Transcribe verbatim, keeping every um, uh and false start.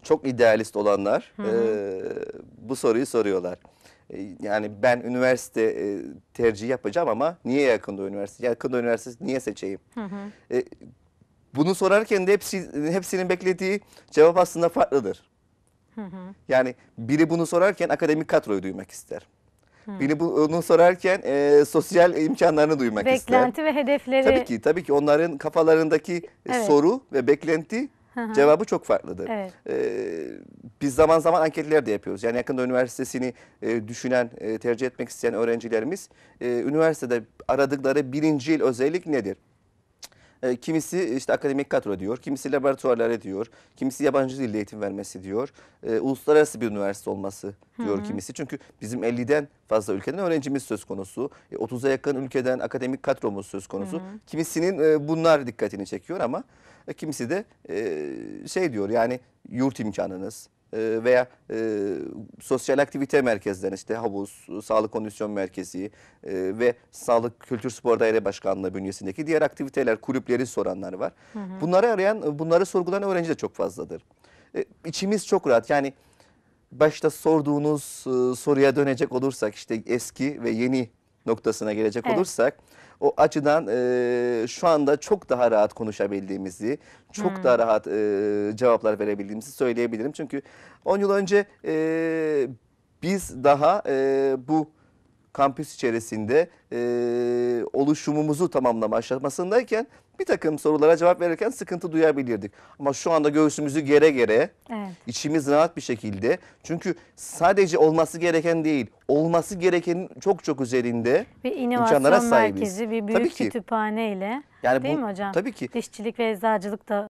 çok idealist olanlar Hı hı. e, bu soruyu soruyorlar. E, Yani ben üniversite e, tercihi yapacağım ama niye Yakında Üniversitesi? Yakında Üniversitesi niye seçeyim? Hı hı. E, Bunu sorarken de hepsi, hepsinin beklediği cevap aslında farklıdır. Hı hı. Yani biri bunu sorarken akademik kadroyu duymak ister. Hı. Biri bunu sorarken e, sosyal imkanlarını duymak ister. Beklenti ve Tabii hedefleri. ki, tabii ki onların kafalarındaki e, Evet. soru ve beklenti Hı hı. cevabı çok farklıdır. Evet. Ee, Biz zaman zaman anketler de yapıyoruz. Yani Yakında Üniversitesi'ni e, düşünen, e, tercih etmek isteyen öğrencilerimiz e, üniversitede aradıkları birinci yıl özellik nedir? E, kimisi işte akademik kadro diyor, kimisi laboratuvarları diyor, kimisi yabancı dilde eğitim vermesi diyor, e, uluslararası bir üniversite olması Hı diyor hı. kimisi. Çünkü bizim elliden fazla ülkeden öğrencimiz söz konusu, e, otuza yakın ülkeden akademik kadromuz söz Hı konusu. hı. Kimisinin e, bunlar dikkatini çekiyor ama e, kimisi de e, şey diyor yani yurt imkanınız e, veya e, sosyal aktivite merkezleri işte havuz, sağlık kondisyon merkezi e, ve sağlık kültür spor daire başkanlığı bünyesindeki diğer aktiviteler, kulüpleri soranlar var. Hı hı. Bunları arayan, bunları sorgulayan öğrenci de çok fazladır. E, içimiz çok rahat yani başta sorduğunuz e, soruya dönecek olursak işte eski ve yeni noktasına gelecek Evet. olursak o açıdan e, şu anda çok daha rahat konuşabildiğimizi, çok daha Hı. rahat e, cevaplar verebildiğimizi söyleyebilirim. Çünkü on yıl önce e, biz daha e, bu kampüs içerisinde e, oluşumumuzu tamamlama aşamasındayken bir takım sorulara cevap verirken sıkıntı duyabilirdik. Ama şu anda göğsümüzü gere gere, Evet. içimiz rahat bir şekilde. Çünkü sadece olması gereken değil, olması gerekenin çok çok üzerinde Bir imkanlara inovasyon sahibiz. merkezi, bir Tabii büyük ki. kütüphane ile, Yani değil bu mi hocam? tabii ki Dişçilik ve eczacılık da